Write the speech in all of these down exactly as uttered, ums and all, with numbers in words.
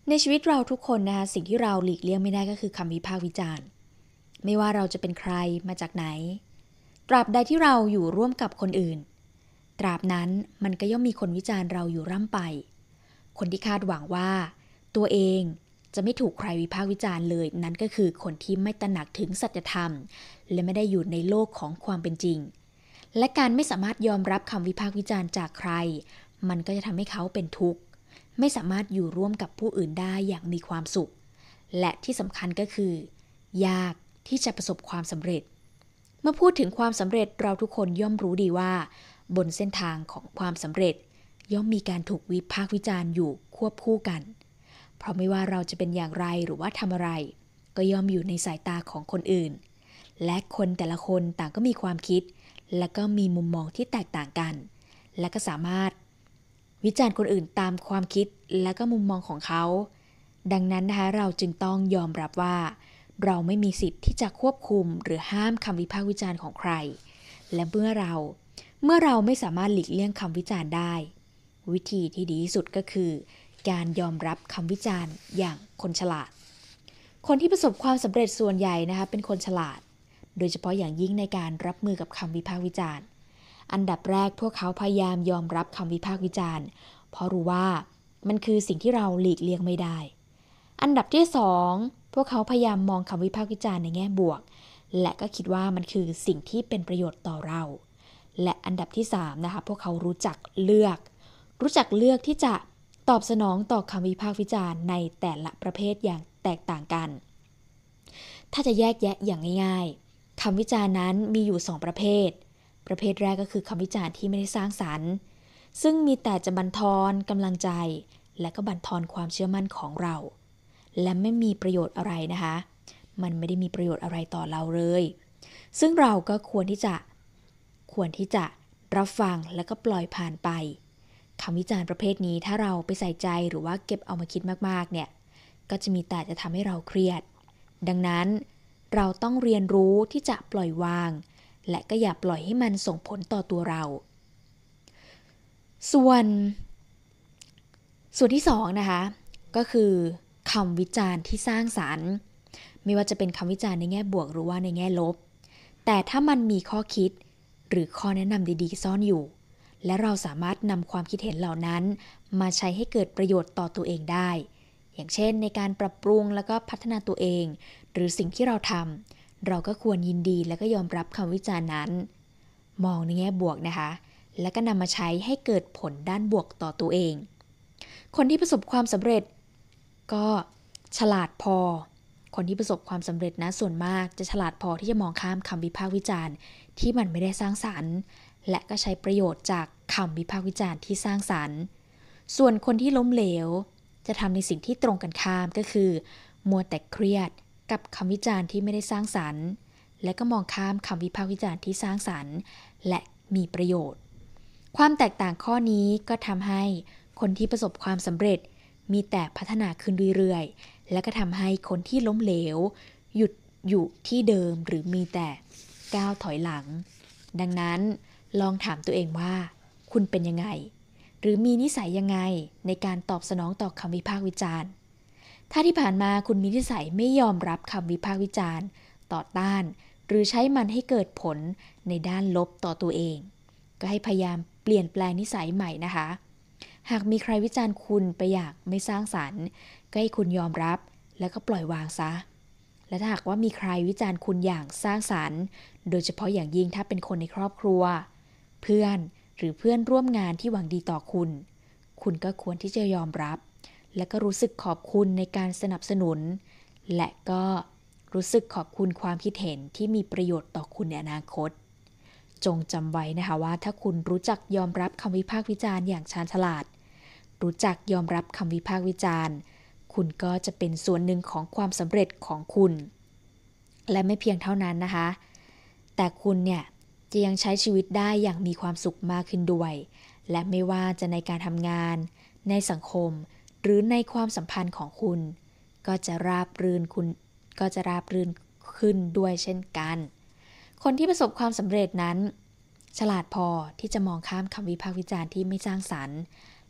ในชีวิตเราทุกคนนะคะสิ่งที่เราหลีกเลี่ยงไม่ได้ก็คือคำวิพากษ์วิจารณ์ไม่ว่าเราจะเป็นใครมาจากไหนตราบใดที่เราอยู่ร่วมกับคนอื่นตราบนั้นมันก็ย่อมมีคนวิจารณ์เราอยู่ร่ำไปคนที่คาดหวังว่าตัวเองจะไม่ถูกใครวิพากษ์วิจารณ์เลยนั่นก็คือคนที่ไม่ตระหนักถึงสัจธรรมและไม่ได้อยู่ในโลกของความเป็นจริงและการไม่สามารถยอมรับคำวิพากษ์วิจารณ์จากใครมันก็จะทำให้เขาเป็นทุกข์ไม่สามารถอยู่ร่วมกับผู้อื่นได้อย่างมีความสุขและที่สำคัญก็คือยากที่จะประสบความสำเร็จเมื่อพูดถึงความสำเร็จเราทุกคนย่อมรู้ดีว่าบนเส้นทางของความสำเร็จย่อมมีการถูกวิพากษ์วิจารณ์อยู่ควบคู่กันเพราะไม่ว่าเราจะเป็นอย่างไรหรือว่าทำอะไรก็ย่อมอยู่ในสายตาของคนอื่นและคนแต่ละคนต่างก็มีความคิดและก็มีมุมมองที่แตกต่างกันและก็สามารถวิจารณ์คนอื่นตามความคิดและก็มุมมองของเขาดังนั้นนะคะเราจึงต้องยอมรับว่าเราไม่มีสิทธิ์ที่จะควบคุมหรือห้ามคำวิพากษ์วิจารณ์ของใครและเมื่อเราเมื่อเราไม่สามารถหลีกเลี่ยงคำวิจารณ์ได้วิธีที่ดีที่สุดก็คือการยอมรับคำวิจารณ์อย่างคนฉลาดคนที่ประสบความสำเร็จส่วนใหญ่นะคะเป็นคนฉลาดโดยเฉพาะอย่างยิ่งในการรับมือกับคำวิพากษ์วิจารณ์อันดับแรกพวกเขาพยายามยอมรับคำวิพากษ์วิจารณ์เพราะรู้ว่ามันคือสิ่งที่เราหลีกเลี่ยงไม่ได้อันดับที่สองพวกเขาพยายามมองคำวิพากษ์วิจารณ์ในแง่บวกและก็คิดว่ามันคือสิ่งที่เป็นประโยชน์ต่อเราและอันดับที่สามนะคะพวกเขารู้จักเลือกรู้จักเลือกที่จะตอบสนองต่อคำวิพากษ์วิจารณ์ในแต่ละประเภทอย่างแตกต่างกันถ้าจะแยกแยะอย่างง่ายๆคำวิจารณ์นั้นมีอยู่สองประเภทประเภทแรกก็คือคำวิจารณ์ที่ไม่ได้สร้างสรรค์ซึ่งมีแต่จะบั่นทอนกำลังใจและก็บั่นทอนความเชื่อมั่นของเราและไม่มีประโยชน์อะไรนะคะมันไม่ได้มีประโยชน์อะไรต่อเราเลยซึ่งเราก็ควรที่จะควรที่จะรับฟังแล้วก็ปล่อยผ่านไปคำวิจารณ์ประเภทนี้ถ้าเราไปใส่ใจหรือว่าเก็บเอามาคิดมากๆเนี่ยก็จะมีแต่จะทำให้เราเครียดดังนั้นเราต้องเรียนรู้ที่จะปล่อยวางและก็อย่าปล่อยให้มันส่งผลต่อตัวเราส่วนส่วนที่สองนะคะก็คือคำวิจารณ์ที่สร้างสรรค์ไม่ว่าจะเป็นคำวิจารณ์ในแง่บวกหรือว่าในแง่ลบแต่ถ้ามันมีข้อคิดหรือข้อแนะนำดีๆซ่อนอยู่และเราสามารถนำความคิดเห็นเหล่านั้นมาใช้ให้เกิดประโยชน์ต่อตัวเองได้อย่างเช่นในการปรับปรุงแล้วก็พัฒนาตัวเองหรือสิ่งที่เราทำเราก็ควรยินดีและก็ยอมรับคำวิจารณ์นั้นมองในแง่บวกนะคะแล้วก็นำมาใช้ให้เกิดผลด้านบวกต่อตัวเองคนที่ประสบความสำเร็จก็ฉลาดพอคนที่ประสบความสำเร็จนะส่วนมากจะฉลาดพอที่จะมองข้ามคำวิพากษ์วิจารณ์ที่มันไม่ได้สร้างสรรค์และก็ใช้ประโยชน์จากคำวิพากษ์วิจารณ์ที่สร้างสรรค์ส่วนคนที่ล้มเหลวจะทำในสิ่งที่ตรงกันข้ามก็คือมัวแต่เครียดกับคำวิจารณ์ที่ไม่ได้สร้างสรรค์และก็มองข้ามคำวิพากษ์วิจารณ์ที่สร้างสรรค์และมีประโยชน์ความแตกต่างข้อนี้ก็ทำให้คนที่ประสบความสำเร็จมีแต่พัฒนาขึ้นเรื่อยๆและก็ทำให้คนที่ล้มเหลวหยุดอยู่ที่เดิมหรือมีแต่ก้าวถอยหลังดังนั้นลองถามตัวเองว่าคุณเป็นยังไงหรือมีนิสัยยังไงในการตอบสนองต่อคำวิพากษ์วิจารณ์ถ้าที่ผ่านมาคุณมีนิสัยไม่ยอมรับคำวิพากษ์วิจารณ์ต่อต้านหรือใช้มันให้เกิดผลในด้านลบต่อตัวเองก็ให้พยายามเปลี่ยนแปลงนิสัยใหม่นะคะหากมีใครวิจารณ์คุณไปอย่างไม่สร้างสรรค์ก็ให้คุณยอมรับแล้วก็ปล่อยวางซะและถ้าหากว่ามีใครวิจารณ์คุณอย่างสร้างสรรค์โดยเฉพาะอย่างยิ่งถ้าเป็นคนในครอบครัวเพื่อนหรือเพื่อนร่วมงานที่หวังดีต่อคุณคุณก็ควรที่จะยอมรับและก็รู้สึกขอบคุณในการสนับสนุนและก็รู้สึกขอบคุณความคิดเห็นที่มีประโยชน์ต่อคุณในอนาคตจงจำไว้นะคะว่าถ้าคุณรู้จักยอมรับคำวิพากษ์วิจารณ์อย่างชาญฉลาดรู้จักยอมรับคำวิพากษ์วิจารณ์คุณก็จะเป็นส่วนหนึ่งของความสำเร็จของคุณและไม่เพียงเท่านั้นนะคะแต่คุณเนี่ยจะยังใช้ชีวิตได้อย่างมีความสุขมากขึ้นด้วยและไม่ว่าจะในการทำงานในสังคมหรือในความสัมพันธ์ของคุณก็จะราบรื่นคุณก็จะราบรื่นขึ้นด้วยเช่นกันคนที่ประสบความสำเร็จนั้นฉลาดพอที่จะมองข้ามคำวิพากษ์วิจารณ์ที่ไม่สร้างสรรค์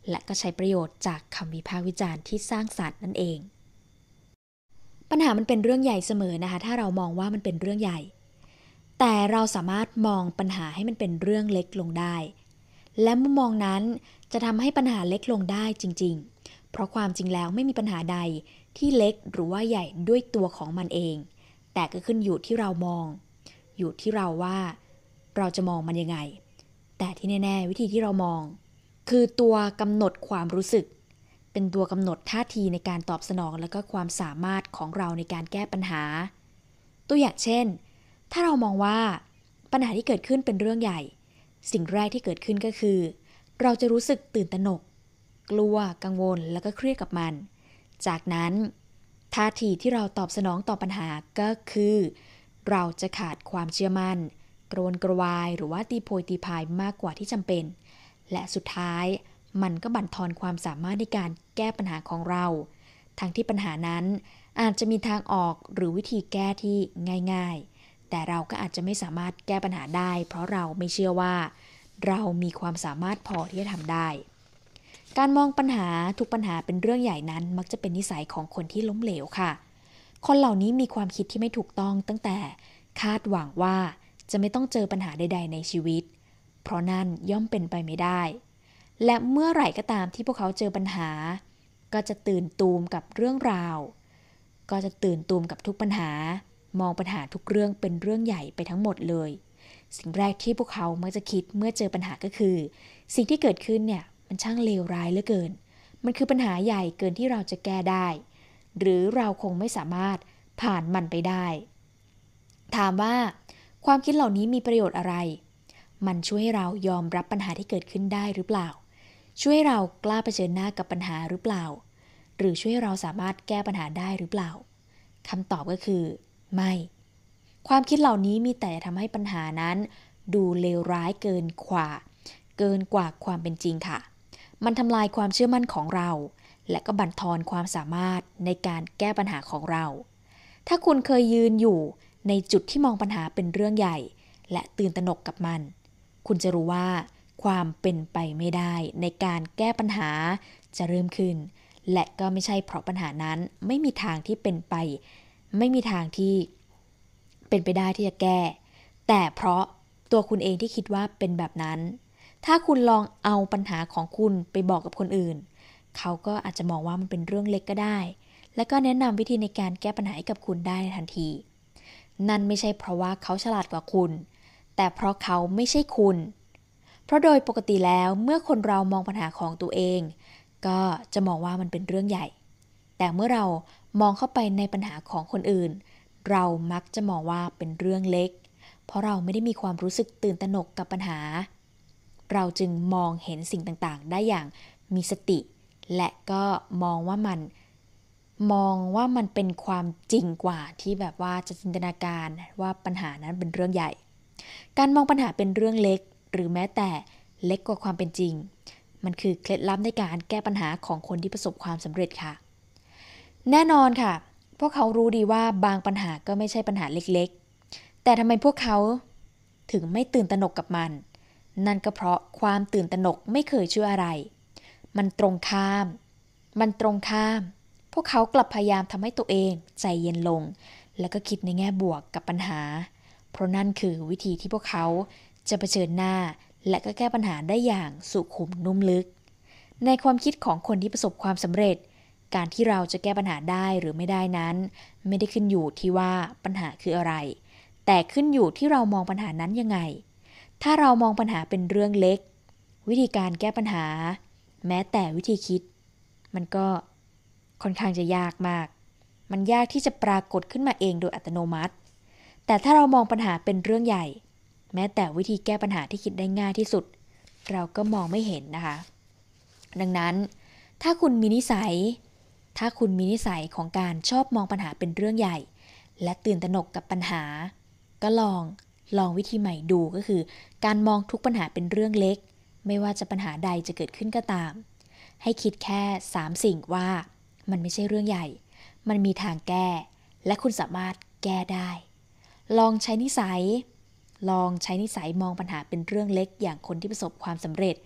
และก็ใช้ประโยชน์จากคำวิพากษ์วิจารณ์ที่สร้างสรรค์นั่นเองปัญหามันเป็นเรื่องใหญ่เสมอนะคะถ้าเรามองว่ามันเป็นเรื่องใหญ่แต่เราสามารถมองปัญหาให้มันเป็นเรื่องเล็กลงได้และมุมมองนั้นจะทำให้ปัญหาเล็กลงได้จริงๆเพราะความจริงแล้วไม่มีปัญหาใดที่เล็กหรือว่าใหญ่ด้วยตัวของมันเองแต่ก็ขึ้นอยู่ที่เรามองอยู่ที่เราว่าเราจะมองมันยังไงแต่ที่แน่ๆวิธีที่เรามองคือตัวกำหนดความรู้สึกเป็นตัวกำหนดท่าทีในการตอบสนองและก็ความสามารถของเราในการแก้ปัญหาตัวอย่างเช่นถ้าเรามองว่าปัญหาที่เกิดขึ้นเป็นเรื่องใหญ่สิ่งแรกที่เกิดขึ้นก็คือเราจะรู้สึกตื่นตระหนกกลัวกังวลแล้วก็เครียดกับมันจากนั้นท่าทีที่เราตอบสนองต่อปัญหาก็คือเราจะขาดความเชื่อมั่นกระวนกระวายหรือว่าตีโพยตีพายมากกว่าที่จำเป็นและสุดท้ายมันก็บั่นทอนความสามารถในการแก้ปัญหาของเราทั้งที่ปัญหานั้นอาจจะมีทางออกหรือวิธีแก้ที่ง่ายๆแต่เราก็อาจจะไม่สามารถแก้ปัญหาได้เพราะเราไม่เชื่อว่าเรามีความสามารถพอที่จะทำได้การมองปัญหาทุกปัญหาเป็นเรื่องใหญ่นั้นมักจะเป็นนิสัยของคนที่ล้มเหลวค่ะคนเหล่านี้มีความคิดที่ไม่ถูกต้องตั้งแต่คาดหวังว่าจะไม่ต้องเจอปัญหาใดๆในชีวิตเพราะนั่นย่อมเป็นไปไม่ได้และเมื่อไหร่ก็ตามที่พวกเขาเจอปัญหาก็จะตื่นตูมกับเรื่องราวก็จะตื่นตูมกับทุกปัญหามองปัญหาทุกเรื่องเป็นเรื่องใหญ่ไปทั้งหมดเลยสิ่งแรกที่พวกเขามักจะคิดเมื่อเจอปัญหาก็คือสิ่งที่เกิดขึ้นเนี่ยมันช่างเลวร้ายเหลือเกินมันคือปัญหาใหญ่เกินที่เราจะแก้ได้หรือเราคงไม่สามารถผ่านมันไปได้ถามว่าความคิดเหล่านี้มีประโยชน์อะไรมันช่วยให้เรายอมรับปัญหาที่เกิดขึ้นได้หรือเปล่าช่วยให้เรากล้าเผชิญหน้ากับปัญหาหรือเปล่าหรือช่วยให้เราสามารถแก้ปัญหาได้หรือเปล่าคำตอบก็คือไม่ความคิดเหล่านี้มีแต่ทำให้ปัญหานั้นดูเลวร้ายเกินกว่าเกินกว่าความเป็นจริงค่ะมันทำลายความเชื่อมั่นของเราและก็บั่นทอนความสามารถในการแก้ปัญหาของเราถ้าคุณเคยยืนอยู่ในจุดที่มองปัญหาเป็นเรื่องใหญ่และตื่นตระหนกกับมันคุณจะรู้ว่าความเป็นไปไม่ได้ในการแก้ปัญหาจะเริ่มขึ้นและก็ไม่ใช่เพราะปัญหานั้นไม่มีทางที่เป็นไปไม่มีทางที่เป็นไปได้ที่จะแก้แต่เพราะตัวคุณเองที่คิดว่าเป็นแบบนั้นถ้าคุณลองเอาปัญหาของคุณไปบอกกับคนอื่นเขาก็อาจจะมองว่ามันเป็นเรื่องเล็กก็ได้และก็แนะนำวิธีในการแก้ปัญหาให้กับคุณได้ในทันทีนั่นไม่ใช่เพราะว่าเขาฉลาดกว่าคุณแต่เพราะเขาไม่ใช่คุณเพราะโดยปกติแล้วเมื่อคนเรามองปัญหาของตัวเองก็จะมองว่ามันเป็นเรื่องใหญ่แต่เมื่อเรามองเข้าไปในปัญหาของคนอื่นเรามักจะมองว่าเป็นเรื่องเล็กเพราะเราไม่ได้มีความรู้สึกตื่นตระหนกกับปัญหาเราจึงมองเห็นสิ่งต่างๆได้อย่างมีสติและก็มองว่ามันมองว่ามันเป็นความจริงกว่าที่แบบว่าจะจินตนาการว่าปัญหานั้นเป็นเรื่องใหญ่การมองปัญหาเป็นเรื่องเล็กหรือแม้แต่เล็กกว่าความเป็นจริงมันคือเคล็ดลับในการแก้ปัญหาของคนที่ประสบความสำเร็จค่ะแน่นอนค่ะพวกเขารู้ดีว่าบางปัญหาก็ไม่ใช่ปัญหาเล็กๆแต่ทำไมพวกเขาถึงไม่ตื่นตระหนกกับมันนั่นก็เพราะความตื่นตระหนกไม่เคยช่วยอะไรมันตรงข้ามมันตรงข้ามพวกเขากลับพยายามทำให้ตัวเองใจเย็นลงแล้วก็คิดในแง่บวกกับปัญหาเพราะนั่นคือวิธีที่พวกเขาจะเผชิญหน้าและก็แก้ปัญหาได้อย่างสุขุมนุ่มลึกในความคิดของคนที่ประสบความสำเร็จการที่เราจะแก้ปัญหาได้หรือไม่ได้นั้นไม่ได้ขึ้นอยู่ที่ว่าปัญหาคืออะไรแต่ขึ้นอยู่ที่เรามองปัญหานั้นยังไงถ้าเรามองปัญหาเป็นเรื่องเล็กวิธีการแก้ปัญหาแม้แต่วิธีคิดมันก็ค่อนข้างจะยากมากมันยากที่จะปรากฏขึ้นมาเองโดยอัตโนมัติแต่ถ้าเรามองปัญหาเป็นเรื่องใหญ่แม้แต่วิธีแก้ปัญหาที่คิดได้ง่ายที่สุดเราก็มองไม่เห็นนะคะดังนั้นถ้าคุณมีนิสัยถ้าคุณมีนิสัยของการชอบมองปัญหาเป็นเรื่องใหญ่และตื่นตระหนกกับปัญหาก็ลองลองวิธีใหม่ดูก็คือการมองทุกปัญหาเป็นเรื่องเล็กไม่ว่าจะปัญหาใดจะเกิดขึ้นก็ตามให้คิดแค่สามสิ่งว่ามันไม่ใช่เรื่องใหญ่มันมีทางแก้และคุณสามารถแก้ได้ลองใช้นิสัยลองใช้นิสัยมองปัญหาเป็นเรื่องเล็กอย่างคนที่ประสบความสำเร็จ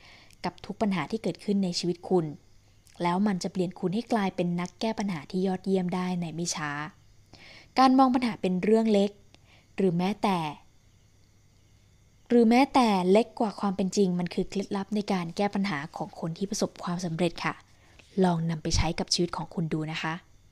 กับทุกปัญหาที่เกิดขึ้นในชีวิตคุณแล้วมันจะเปลี่ยนคุณให้กลายเป็นนักแก้ปัญหาที่ยอดเยี่ยมได้ในไม่ช้าการมองปัญหาเป็นเรื่องเล็กหรือแม้แต่หรือแม้แต่เล็กกว่าความเป็นจริงมันคือเคล็ดลับในการแก้ปัญหาของคนที่ประสบความสำเร็จค่ะลองนำไปใช้กับชีวิตของคุณดูนะคะ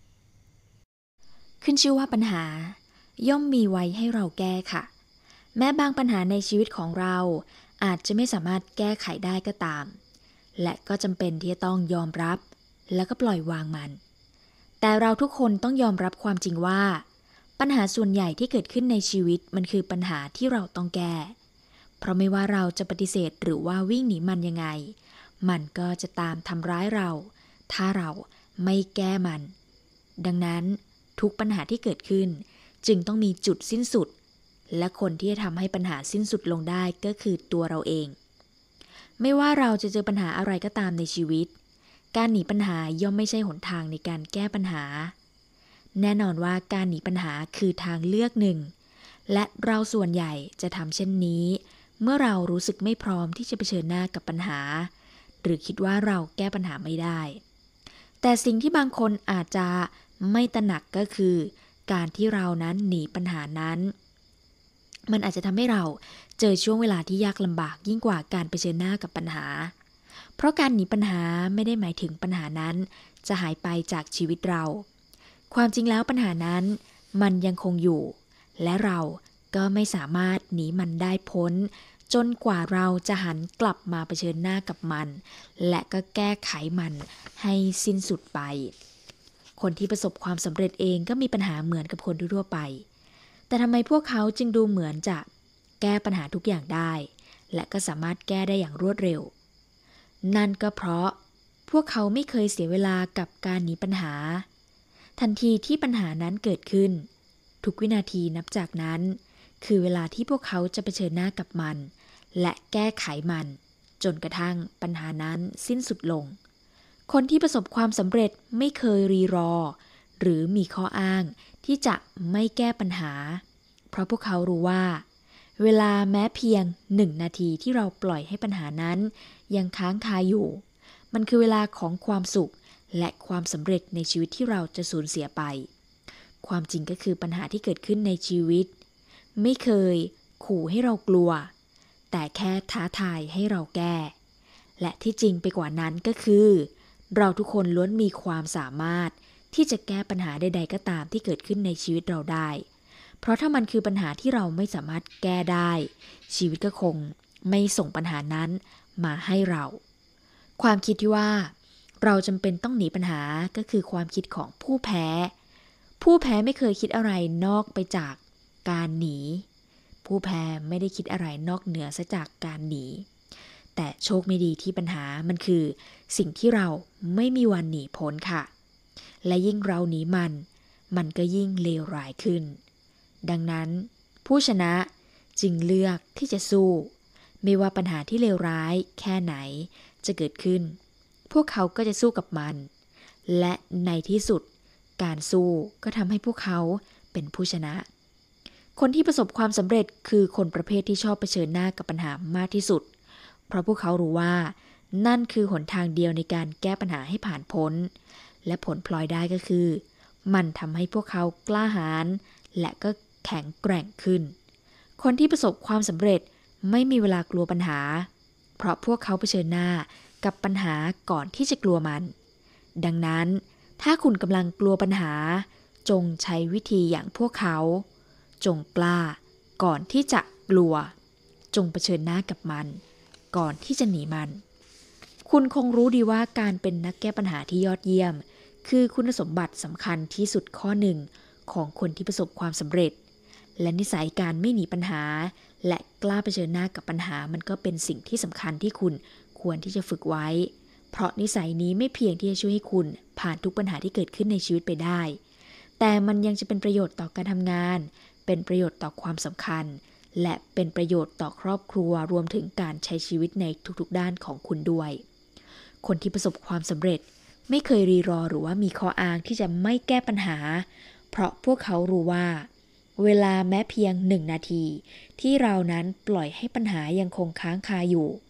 ขึ้นชื่อว่าปัญหาย่อมมีไว้ให้เราแก้ค่ะแม้บางปัญหาในชีวิตของเราอาจจะไม่สามารถแก้ไขได้ก็ตามและก็จำเป็นที่จะต้องยอมรับแล้วก็ปล่อยวางมันแต่เราทุกคนต้องยอมรับความจริงว่าปัญหาส่วนใหญ่ที่เกิดขึ้นในชีวิตมันคือปัญหาที่เราต้องแก้เพราะไม่ว่าเราจะปฏิเสธหรือว่าวิ่งหนีมันยังไงมันก็จะตามทำร้ายเราถ้าเราไม่แก้มันดังนั้นทุกปัญหาที่เกิดขึ้นจึงต้องมีจุดสิ้นสุดและคนที่จะทำให้ปัญหาสิ้นสุดลงได้ก็คือตัวเราเองไม่ว่าเราจะเจอปัญหาอะไรก็ตามในชีวิตการหนีปัญหาย่อมไม่ใช่หนทางในการแก้ปัญหาแน่นอนว่าการหนีปัญหาคือทางเลือกหนึ่งและเราส่วนใหญ่จะทำเช่นนี้เมื่อเรารู้สึกไม่พร้อมที่จะเผชิญหน้ากับปัญหาหรือคิดว่าเราแก้ปัญหาไม่ได้แต่สิ่งที่บางคนอาจจะไม่ตระหนักก็คือการที่เรานั้นหนีปัญหานั้นมันอาจจะทำให้เราเจอช่วงเวลาที่ยากลำบากยิ่งกว่าการเผชิญหน้ากับปัญหาเพราะการหนีปัญหาไม่ได้หมายถึงปัญหานั้นจะหายไปจากชีวิตเราความจริงแล้วปัญหานั้นมันยังคงอยู่และเราก็ไม่สามารถหนีมันได้พ้นจนกว่าเราจะหันกลับมาเผชิญหน้ากับมันและก็แก้ไขมันให้สิ้นสุดไปคนที่ประสบความสำเร็จเองก็มีปัญหาเหมือนกับคนทั่วไปแต่ทำไมพวกเขาจึงดูเหมือนจะแก้ปัญหาทุกอย่างได้และก็สามารถแก้ได้อย่างรวดเร็วนั่นก็เพราะพวกเขาไม่เคยเสียเวลากับการหนีปัญหาทันทีที่ปัญหานั้นเกิดขึ้นทุกวินาทีนับจากนั้นคือเวลาที่พวกเขาจะเผชิญหน้ากับมันและแก้ไขมันจนกระทั่งปัญหานั้นสิ้นสุดลงคนที่ประสบความสำเร็จไม่เคยรีรอหรือมีข้ออ้างที่จะไม่แก้ปัญหาเพราะพวกเขารู้ว่าเวลาแม้เพียงหนึ่งนาทีที่เราปล่อยให้ปัญหานั้นยังค้างคาอยู่มันคือเวลาของความสุขและความสำเร็จในชีวิตที่เราจะสูญเสียไปความจริงก็คือปัญหาที่เกิดขึ้นในชีวิตไม่เคยขู่ให้เรากลัวแต่แค่ท้าทายให้เราแก้และที่จริงไปกว่านั้นก็คือเราทุกคนล้วนมีความสามารถที่จะแก้ปัญหาใดๆก็ตามที่เกิดขึ้นในชีวิตเราได้เพราะถ้ามันคือปัญหาที่เราไม่สามารถแก้ได้ชีวิตก็คงไม่ส่งปัญหานั้นมาให้เราความคิดที่ว่าเราจำเป็นต้องหนีปัญหาก็คือความคิดของผู้แพ้ผู้แพ้ไม่เคยคิดอะไรนอกไปจากการหนีผู้แพ้ไม่ได้คิดอะไรนอกเหนือซะจากการหนีแต่โชคไม่ดีที่ปัญหามันคือสิ่งที่เราไม่มีวันหนีพ้นค่ะและยิ่งเราหนีมันมันก็ยิ่งเลวร้ายขึ้นดังนั้นผู้ชนะจึงเลือกที่จะสู้ไม่ว่าปัญหาที่เลวร้ายแค่ไหนจะเกิดขึ้นพวกเขาก็จะสู้กับมันและในที่สุดการสู้ก็ทำให้พวกเขาเป็นผู้ชนะคนที่ประสบความสำเร็จคือคนประเภทที่ชอบเผชิญหน้ากับปัญหามากที่สุดเพราะพวกเขารู้ว่านั่นคือหนทางเดียวในการแก้ปัญหาให้ผ่านพ้นและผลพลอยได้ก็คือมันทำให้พวกเขากล้าหาญและก็แข็งแกร่งขึ้นคนที่ประสบความสำเร็จไม่มีเวลากลัวปัญหาเพราะพวกเขาเผชิญหน้ากับปัญหาก่อนที่จะกลัวมันดังนั้นถ้าคุณกำลังกลัวปัญหาจงใช้วิธีอย่างพวกเขาจงกล้าก่อนที่จะกลัวจงเผชิญหน้ากับมันก่อนที่จะหนีมันคุณคงรู้ดีว่าการเป็นนักแก้ปัญหาที่ยอดเยี่ยมคือคุณสมบัติสำคัญที่สุดข้อหนึ่งของคนที่ประสบความสำเร็จและนิสัยการไม่หนีปัญหาและกล้าเผชิญหน้ากับปัญหามันก็เป็นสิ่งที่สำคัญที่คุณควรที่จะฝึกไว้เพราะนิสัยนี้ไม่เพียงที่จะช่วยให้คุณผ่านทุกปัญหาที่เกิดขึ้นในชีวิตไปได้แต่มันยังจะเป็นประโยชน์ต่อการทำงานเป็นประโยชน์ต่อความสำคัญและเป็นประโยชน์ต่อครอบครัวรวมถึงการใช้ชีวิตในทุกๆด้านของคุณด้วยคนที่ประสบความสำเร็จไม่เคยรีรอหรือว่ามีข้ออ้างที่จะไม่แก้ปัญหาเพราะพวกเขารู้ว่าเวลาแม้เพียงหนึ่งนาทีที่เรานั้นปล่อยให้ปัญหายังคงค้างคาอยู่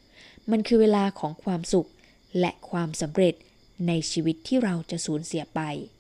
มันคือเวลาของความสุขและความสำเร็จในชีวิตที่เราจะสูญเสียไป